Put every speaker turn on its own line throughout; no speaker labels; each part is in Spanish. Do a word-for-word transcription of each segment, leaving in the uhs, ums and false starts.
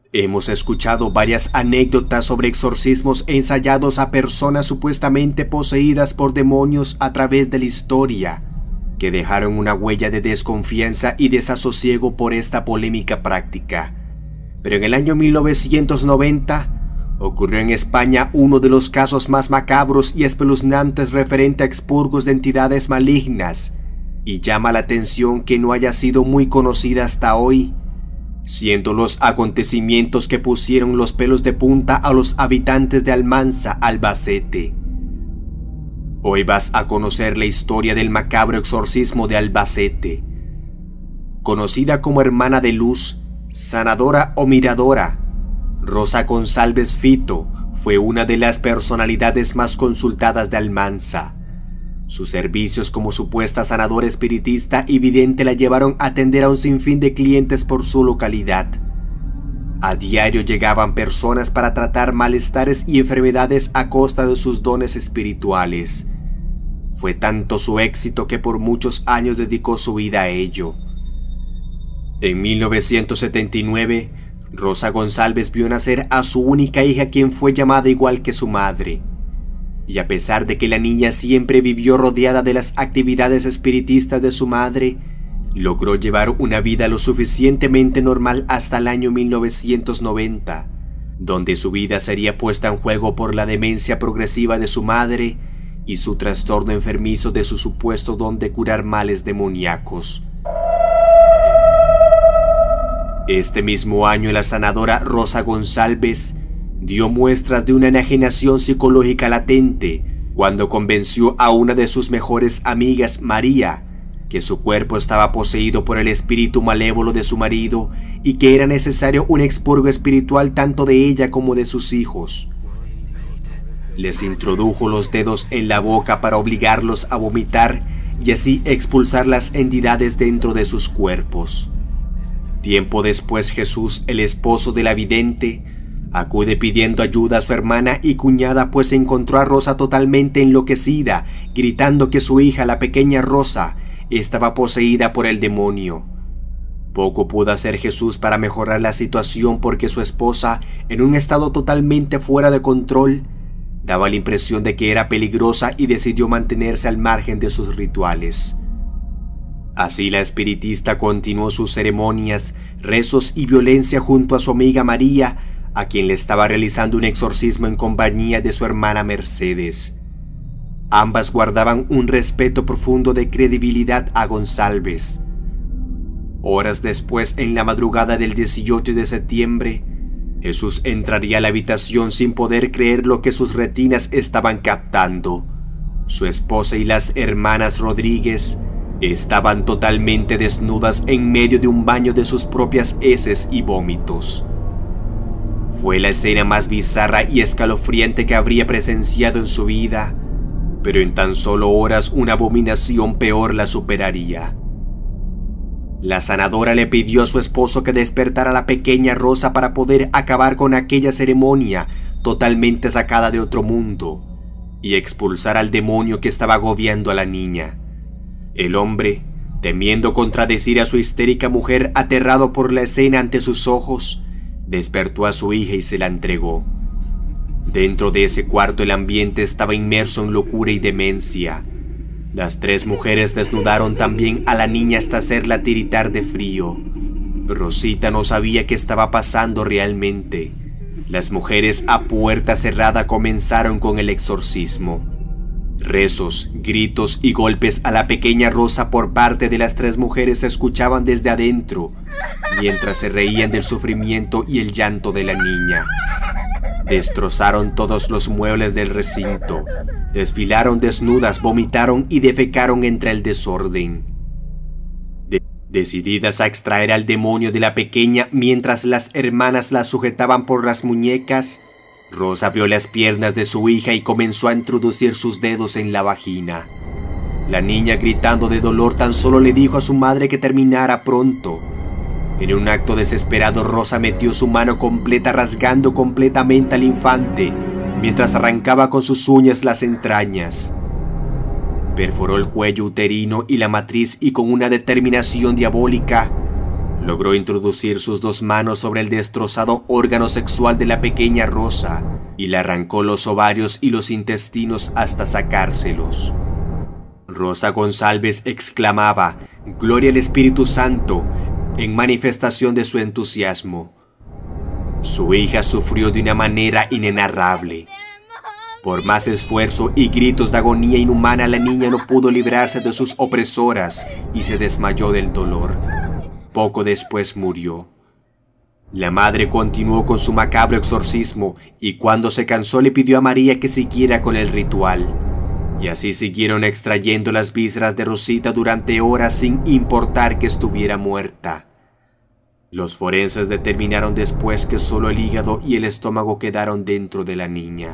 Hemos escuchado varias anécdotas sobre exorcismos ensayados a personas supuestamente poseídas por demonios a través de la historia, que dejaron una huella de desconfianza y desasosiego por esta polémica práctica. Pero en el año mil novecientos noventa ocurrió en España uno de los casos más macabros y espeluznantes referente a expurgos de entidades malignas, y llama la atención que no haya sido muy conocida hasta hoy, siendo los acontecimientos que pusieron los pelos de punta a los habitantes de Almansa, Albacete. Hoy vas a conocer la historia del macabro exorcismo de Albacete. Conocida como hermana de luz, sanadora o miradora, Rosa González Fito fue una de las personalidades más consultadas de Almansa. Sus servicios como supuesta sanadora espiritista y vidente la llevaron a atender a un sinfín de clientes por su localidad. A diario llegaban personas para tratar malestares y enfermedades a costa de sus dones espirituales. Fue tanto su éxito que por muchos años dedicó su vida a ello. En mil novecientos setenta y nueve, Rosa González vio nacer a su única hija, quien fue llamada igual que su madre. Y a pesar de que la niña siempre vivió rodeada de las actividades espiritistas de su madre, logró llevar una vida lo suficientemente normal hasta el año mil novecientos noventa, donde su vida sería puesta en juego por la demencia progresiva de su madre y su trastorno enfermizo de su supuesto don de curar males demoníacos. Este mismo año, la sanadora Rosa González dio muestras de una enajenación psicológica latente cuando convenció a una de sus mejores amigas, María, que su cuerpo estaba poseído por el espíritu malévolo de su marido y que era necesario un expurgo espiritual tanto de ella como de sus hijos. Les introdujo los dedos en la boca para obligarlos a vomitar y así expulsar las entidades dentro de sus cuerpos. Tiempo después, Jesús, el esposo de la vidente, acude pidiendo ayuda a su hermana y cuñada, pues encontró a Rosa totalmente enloquecida, gritando que su hija, la pequeña Rosa, estaba poseída por el demonio. Poco pudo hacer Jesús para mejorar la situación, porque su esposa, en un estado totalmente fuera de control, daba la impresión de que era peligrosa y decidió mantenerse al margen de sus rituales. Así la espiritista continuó sus ceremonias, rezos y violencia junto a su amiga María, a quien le estaba realizando un exorcismo en compañía de su hermana Mercedes. Ambas guardaban un respeto profundo de credibilidad a González. Horas después, en la madrugada del dieciocho de septiembre, Jesús entraría a la habitación sin poder creer lo que sus retinas estaban captando. Su esposa y las hermanas Rodríguez estaban totalmente desnudas en medio de un baño de sus propias heces y vómitos. Fue la escena más bizarra y escalofriante que habría presenciado en su vida, pero en tan solo horas una abominación peor la superaría. La sanadora le pidió a su esposo que despertara a la pequeña Rosa para poder acabar con aquella ceremonia totalmente sacada de otro mundo y expulsar al demonio que estaba agobiando a la niña. El hombre, temiendo contradecir a su histérica mujer, aterrado por la escena ante sus ojos, despertó a su hija y se la entregó. Dentro de ese cuarto el ambiente estaba inmerso en locura y demencia. Las tres mujeres desnudaron también a la niña hasta hacerla tiritar de frío. Rosita no sabía qué estaba pasando realmente. Las mujeres a puerta cerrada comenzaron con el exorcismo. Rezos, gritos y golpes a la pequeña Rosa por parte de las tres mujeres se escuchaban desde adentro, mientras se reían del sufrimiento y el llanto de la niña. Destrozaron todos los muebles del recinto, desfilaron desnudas, vomitaron y defecaron entre el desorden. De- decididas a extraer al demonio de la pequeña mientras las hermanas la sujetaban por las muñecas, Rosa abrió las piernas de su hija y comenzó a introducir sus dedos en la vagina. La niña, gritando de dolor, tan solo le dijo a su madre que terminara pronto. En un acto desesperado, Rosa metió su mano completa rasgando completamente al infante, mientras arrancaba con sus uñas las entrañas. Perforó el cuello uterino y la matriz y con una determinación diabólica logró introducir sus dos manos sobre el destrozado órgano sexual de la pequeña Rosa y le arrancó los ovarios y los intestinos hasta sacárselos. Rosa González exclamaba «Gloria al Espíritu Santo», en manifestación de su entusiasmo. Su hija sufrió de una manera inenarrable. Por más esfuerzo y gritos de agonía inhumana, la niña no pudo librarse de sus opresoras y se desmayó del dolor. Poco después murió. La madre continuó con su macabro exorcismo y cuando se cansó le pidió a María que siguiera con el ritual. Y así siguieron extrayendo las vísceras de Rosita durante horas sin importar que estuviera muerta. Los forenses determinaron después que solo el hígado y el estómago quedaron dentro de la niña.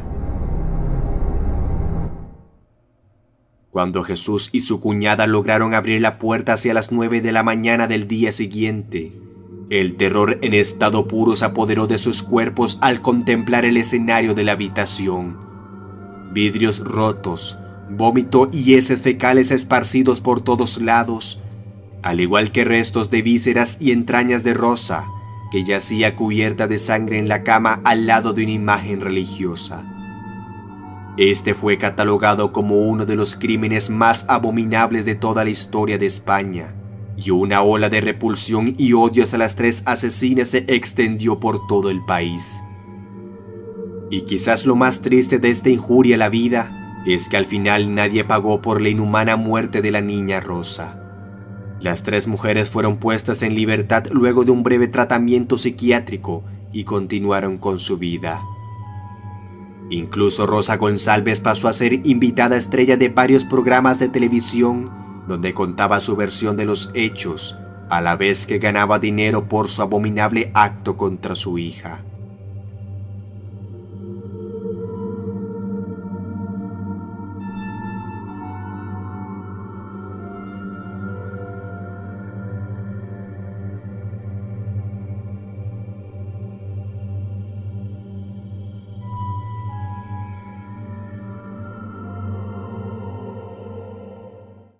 Cuando Jesús y su cuñada lograron abrir la puerta hacia las nueve de la mañana del día siguiente, el terror en estado puro se apoderó de sus cuerpos al contemplar el escenario de la habitación. Vidrios rotos, vómito y heces fecales esparcidos por todos lados, al igual que restos de vísceras y entrañas de Rosa, que yacía cubierta de sangre en la cama al lado de una imagen religiosa. Este fue catalogado como uno de los crímenes más abominables de toda la historia de España, y una ola de repulsión y odio hacia las tres asesinas se extendió por todo el país. Y quizás lo más triste de esta injuria a la vida es que al final nadie pagó por la inhumana muerte de la niña Rosa. Las tres mujeres fueron puestas en libertad luego de un breve tratamiento psiquiátrico y continuaron con su vida. Incluso Rosa González pasó a ser invitada estrella de varios programas de televisión donde contaba su versión de los hechos, a la vez que ganaba dinero por su abominable acto contra su hija.